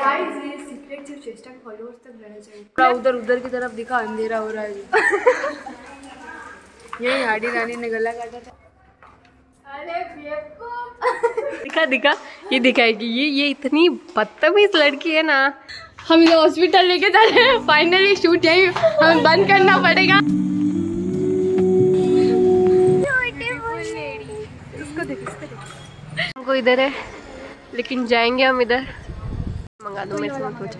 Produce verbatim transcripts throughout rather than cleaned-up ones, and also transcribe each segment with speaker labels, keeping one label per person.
Speaker 1: Guys ये secret सिर्फ चेस्टा के फॉलोअर्स तक रहना चाहिए। उधर उधर की तरफ दिखा, अंधेरा हो रहा है। ये हाडी रानी ने गला काटा था। अरे
Speaker 2: दिखा दिखा ये दिखाएगी। ये ये इतनी बदतमीज लड़की है ना।
Speaker 1: हम इसे हॉस्पिटल लेके जा रहे हैं। फाइनली शूट यही हमें बंद करना पड़ेगा। इसको देख, इसको देख।
Speaker 2: हमको इधर है लेकिन जाएंगे हम इधर। मंगा दो मेरे से कुछ।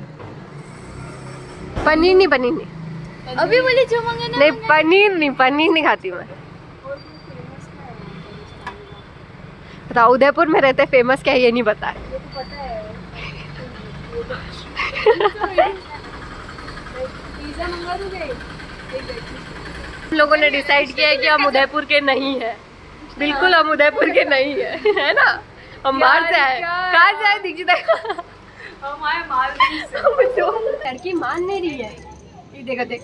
Speaker 2: पनीर नहीं, पनीर नहीं।
Speaker 1: अभी बोली जो मंगाना।
Speaker 2: नहीं पनीर नहीं, पनीर नहीं खाती मैं। बताओ उदयपुर में रहते फेमस क्या है ये नहीं पता है।
Speaker 1: ये तो पता है। पिज़्ज़ा मंगा दोगे?
Speaker 2: हम लोगों ने डिसाइड किया है कि हम उदयपुर के नहीं है। बिल्कुल हम उदयपुर के नहीं है, है ना। हम बाहर से आए। कहाँ से आए दीक्षिता?
Speaker 1: हम आए मालदीव से।
Speaker 2: लड़की मान नहीं रही है। ये देखा देख।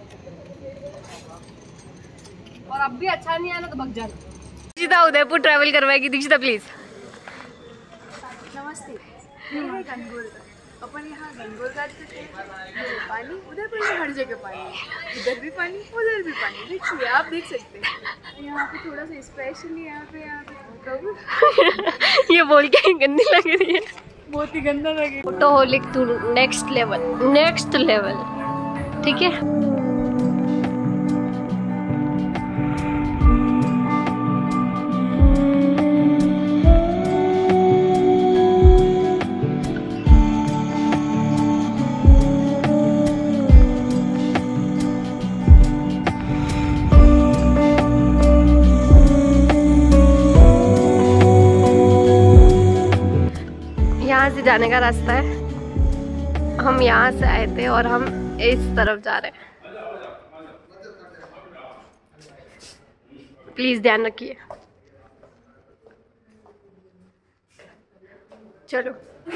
Speaker 2: और अब भी अच्छा नहीं आया ना तो भग जाना। दीक्षिता उदयपुर ट्रैवल करवाएगी। दीक्षिता प्लीज।
Speaker 1: नमस्ते। ये है गणगौर घाट। अपन यहाँ गणगौर घाट पे थे। पानी उदयपुर में हर जगह पानी, इधर भी पानी, उधर भी पानी। देखिए आप देख सकते हैं। यहाँ पे थोड़ा सा स्पेशली यहाँ पे यहाँ पे
Speaker 2: ये बोल के गंदी लग रही है।
Speaker 1: बहुत ही गंदा लगे।
Speaker 2: Photoholic to next level, next level. ठीक है। यहाँ से जाने का रास्ता है। हम यहाँ से आए थे और हम इस तरफ जा रहे हैं। प्लीज ध्यान रखिए। चलो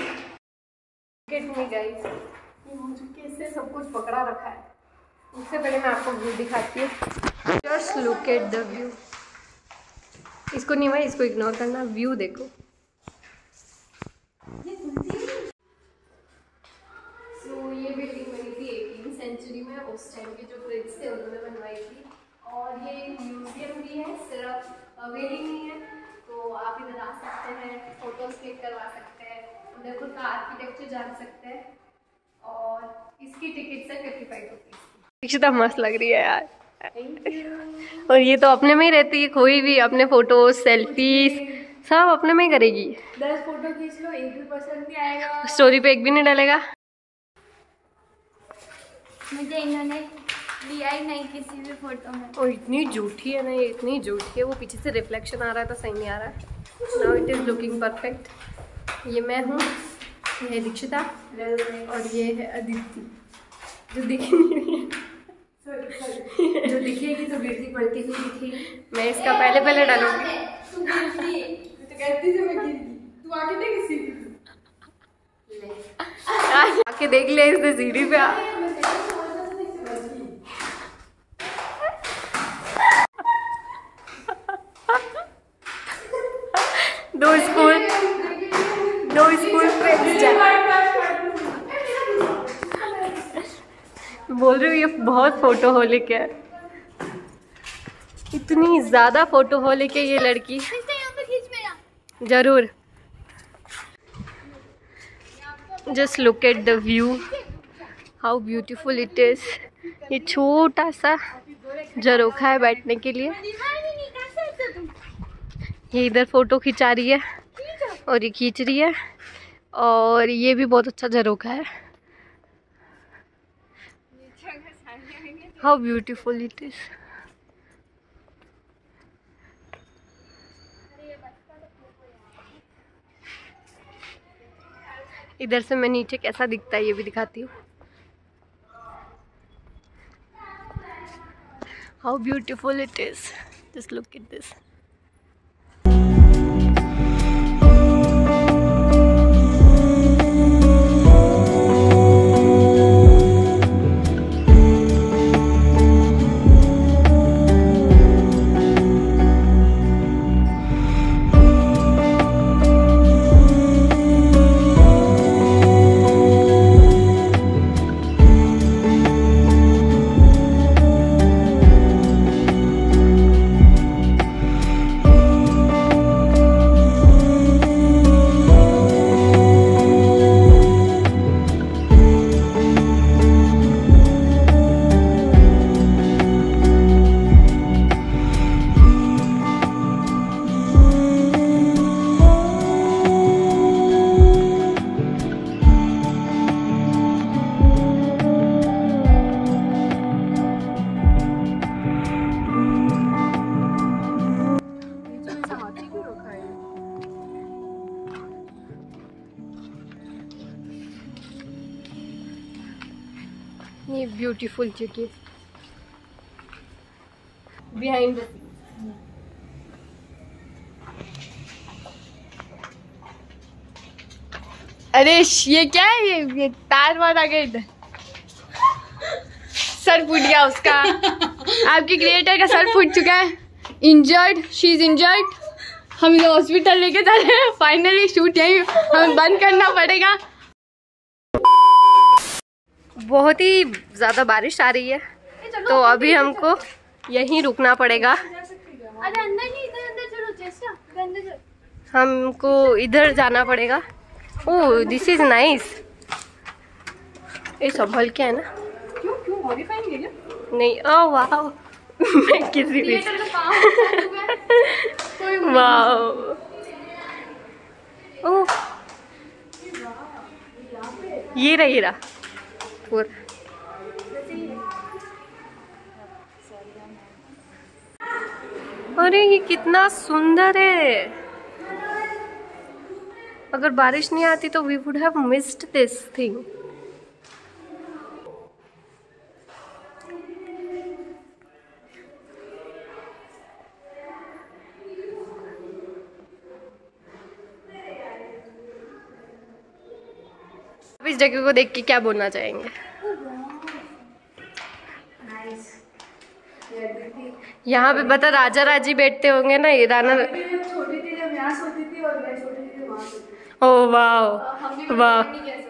Speaker 2: गाइस, कैसे सब कुछ पकड़ा रखा है। उससे पहले मैं आपको व्यू दिखाती हूँ। Just look at the view. इसको नहीं भाई, इसको इग्नोर करना। व्यू देखो। तो ये बिल्डिंग बनी थी एटीन सेंचुरी में। उस टाइम के जो ब्रिज थे उन्होंने बनवाई थी। और ये एक म्यूजियम भी है, सिर्फ हवेली नहीं है। तो आप इधर आ सकते हैं, फोटोज क्लिक करवा सकते हैं, उदयपुर का आर्किटेक्चर जान सकते हैं। और इसकी टिकट है फिफ्टी फाइव रुपीज़। दीक्षिता मस्त लग रही है यार।
Speaker 1: Thank you.
Speaker 2: और ये तो अपने में ही रहती है। कोई भी अपने फोटोज सेल्फीज सब अपने में ही करेगी।
Speaker 1: दस फोटो खींच लो, एक भी पसंद नहीं आएगा।
Speaker 2: स्टोरी पे एक भी नहीं डालेगा।
Speaker 1: मुझे इन्होंने लिया ही नहीं किसी भी फोटो में।
Speaker 2: और इतनी झूठी है ना ये, इतनी झूठी है। वो पीछे से रिफ्लेक्शन आ रहा है तो सही नहीं आ रहा है। Now it is looking perfect. ये मैं हूँ, ये है दीक्षिता और ये है अदिति जो दिखी नहीं है।
Speaker 1: जो दिखेगी तो गिरती पड़ती हुई दिखेगी।
Speaker 2: मैं इसका पहले पहले डालूंगी।
Speaker 1: तू गिरती तो कहती थी मैं गिर गई। तू आके देख सीढ़ी पे।
Speaker 2: आके देख ले इसने सीढ़ी पे। आ दो स्कूल दो स्कूल फ्रेंड्स बोल रही हूँ ये बहुत फोटोहोलिक है। इतनी ज्यादा फोटोहोलिक है ये लड़की। जरूर। Just look at the view, how beautiful it is. ये छोटा सा झरोखा है बैठने के लिए। ये इधर फोटो खिंचा रही है और ये खींच रही है। और ये भी बहुत अच्छा झरोखा है। How beautiful it is. इधर से मैं नीचे कैसा दिखता है ये भी दिखाती हूँ। How beautiful it is. Just look at this. ये ब्यूटीफुल जगह बिहाइंड द
Speaker 1: अरे ये क्या है, ये ये तार वार आ गए इधर। सर फूट गया उसका। आपकी क्रिएटर का सर फूट चुका है, इंजर्ड, शी इज इंजर्ड। हम इसे हॉस्पिटल लेके जा रहे हैं। फाइनली शूट यही हमें बंद करना पड़ेगा।
Speaker 2: बहुत ही ज़्यादा बारिश आ रही है तो अभी हमको यहीं रुकना पड़ेगा।
Speaker 1: अरे अंदर नहीं, इधर अंदर चलो, चेस्टा इधर अंदर चलो।
Speaker 2: हमको इधर जाना पड़ेगा। Oh this is nice. ये संभल के है ना?
Speaker 1: क्यों क्यों मॉडिफाई नहीं है क्या?
Speaker 2: नहीं, ओह वाह। मैं किसी भी वाह। ओह ये रहा, ये रहा पूरा। अरे ये कितना सुंदर है। अगर बारिश नहीं आती तो we would have missed this thing. आप इस जगह को देख के क्या बोलना चाहेंगे? यहाँ पे बता राजा राजी बैठते होंगे ना, ये राना।
Speaker 1: छोटी थी जब यहाँ सोती थी और मैं छोटी थी वहाँ सोती थी।
Speaker 2: ओह वाह वाह।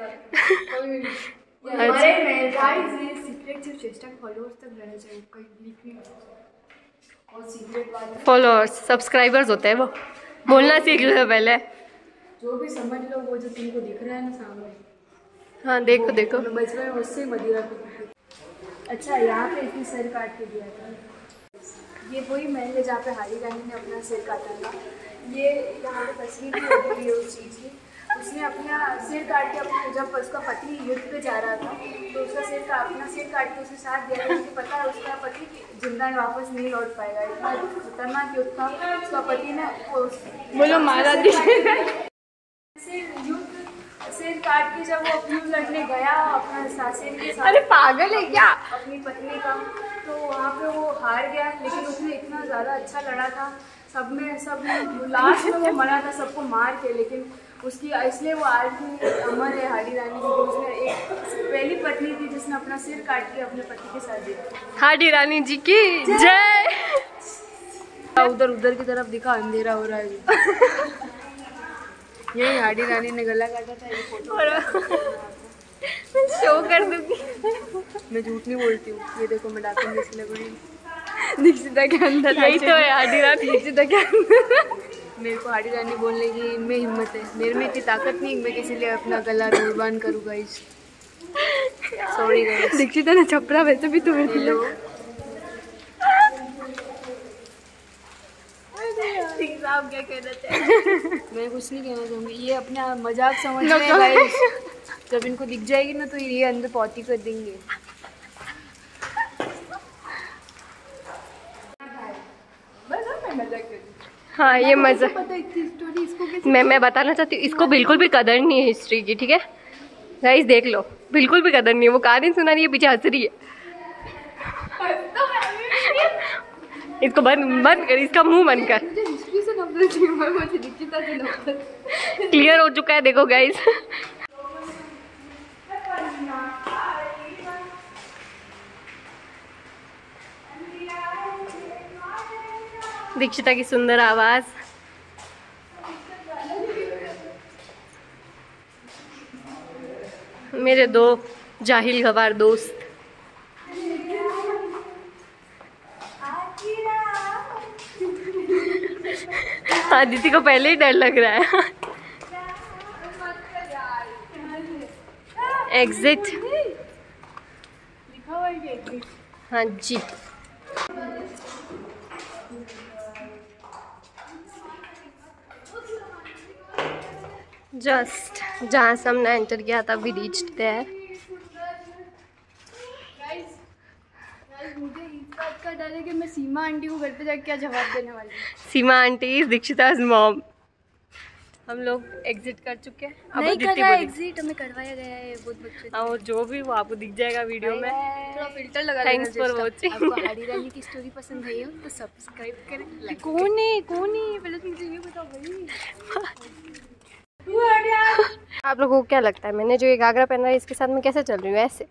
Speaker 1: सीक्रेट सिर्फ चेस्टा फॉलोअर्स तक रहना चाहिए, कोई लीक नहीं होता। और सीक्रेट बात
Speaker 2: फॉलोअर्स सब्सक्राइबर्स होते हैं, वो बोलना सीख लो पहले।
Speaker 1: जो भी समझ लो, वो जो तुमको दिख रहा है ना सामने,
Speaker 2: हाँ देखो देखो।
Speaker 1: बचपन में उससे मदिरा पीती थी। अच्छा यहाँ पे इसने सिर काट के दिया था। ये वही महल है जहाँ पे हारी रानी ने अपना सिर काटा था। ये यहाँ पे तस्वीर भी लगी हुई है उस चीज़ की। उसने अपना सिर काट के अपने, जब उसका पति युद्ध पे जा रहा था तो उसका सिर का अपना सिर काट के उसे साथ दिया था। उसको पता है उसका पति जिंदा वापस नहीं लौट पाएगा। इतना खतरनाक युद्ध था। उसका पति ने बोलो मारा युद्ध सिर काट के जब वो युद्ध लड़ने गया अपना सासेन के साथ।
Speaker 2: अरे पागल है क्या?
Speaker 1: अपनी पत्नी का, तो वहाँ पे वो हार गया। लेकिन उसने इतना ज़्यादा अच्छा लड़ा था, सब में सब लास्ट में वो मरा था सबको मार के। लेकिन उसकी इसलिए वो आज भी अमर है हारी रानी, क्योंकि उसने एक पहली पत्नी थी जिसने अपना सिर काट के अपने पति के साथ दिया।
Speaker 2: हारी रानी जी की जय।
Speaker 1: उधर उधर की तरफ दिखा, अंधेरा हो रहा है। यही हाडी रानी ने गला काटा था। ये फोटो
Speaker 2: मैं शो कर दूंगी।
Speaker 1: मैं झूठ नहीं बोलती हूँ। ये देखो मैं डाकू जैसी लग रही हूँ। दीक्षिता के अंदर
Speaker 2: यही तो है हाडी रानी।
Speaker 1: दीक्षिता के अंदर मेरे को हाडी रानी बोलने की इनमें हिम्मत है। मेरे में इतनी ताकत नहीं मैं किसी लिए अपना गला कुर्बान करूँ गाइस। Sorry guys.
Speaker 2: दीक्षिता ने छपरा वैसे भी तुम्हें
Speaker 1: हेलो
Speaker 2: आप क्या कहना चाहते?
Speaker 1: मैं कुछ नहीं कहना चाहूँगी। ये अपना मजाक समझ रहे हैं गाइस। जब इनको दिख जाएगी ना तो ये अंदर पौती कर देंगे।
Speaker 2: हाँ ये मजा।
Speaker 1: पता इतनी स्टोरी इसको कैसे?
Speaker 2: मैं मैं बताना चाहती हूँ, इसको बिल्कुल भी कदर नहीं है हिस्ट्री की, ठीक है गाइस देख लो, बिल्कुल भी कदर नहीं है। वो कहानी सुना रही है, पीछे हंस रही है। इसको बंद बंद कर, इसका मुंह बंद कर।
Speaker 1: मुझे हिस्ट्री से नफरत नहीं है, मुझे दीक्षिता से नफरत।
Speaker 2: क्लियर हो चुका है, देखो गाइस। दीक्षिता की सुंदर आवाज। मेरे दो जाहिल गवार दोस्त। आदिति को पहले ही डर लग रहा है। एग्जिट
Speaker 1: लिखा हुआ है कि एग्जिट।
Speaker 2: हाँ जी। जस्ट जहाँ से हमने एंटर किया था, वी रीच्ड देयर।
Speaker 1: मुझे इस बात का डर है कि मैं सीमा आंटी को घर पे जाके क्या जवाब देने वाली हूँ।
Speaker 2: Seema aunty is Dikshita's mom. हम लोग एग्जिट कर चुके हैं। अब
Speaker 1: नहीं
Speaker 2: अदिति
Speaker 1: कर रहा है
Speaker 2: बोली।
Speaker 1: एग्जिट, हमें करवाया गया है बहुत बच्चे।
Speaker 2: हाँ वो जो भी वो आपको दिख जाएगा वीडियो में।
Speaker 1: थोड़ा फिल्टर लगा
Speaker 2: Thanks
Speaker 1: देना
Speaker 2: for
Speaker 1: जिसका।
Speaker 2: watching।
Speaker 1: आपको हाड़ी रानी की स्टोरी पसंद आई हो तो सब्सक्राइब करें, लाइक
Speaker 2: कौन है कौन है पहले तो मुझे ये बताओ भाई। आप लोगों को क्या लगता है मैंने जो ये घाघरा पहना है इसके साथ में कैसे चल रही हूँ? ऐसे।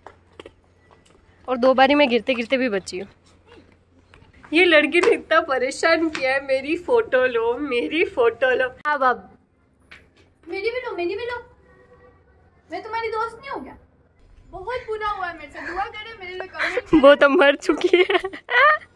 Speaker 2: और दो बारी मैं गिरते गिरते भी बची हूँ। ये लड़की ने इतना परेशान किया है, मेरी फोटो लो मेरी फोटो लो। अब अब
Speaker 1: मेरी भी लो, मेरी भी लो। मैं तुम्हारी दोस्त नहीं हूँ क्या? बहुत बुरा हुआ है मेरे से, दुआ करें मेरे लिए कमेंट।
Speaker 2: वो तो मर चुकी है।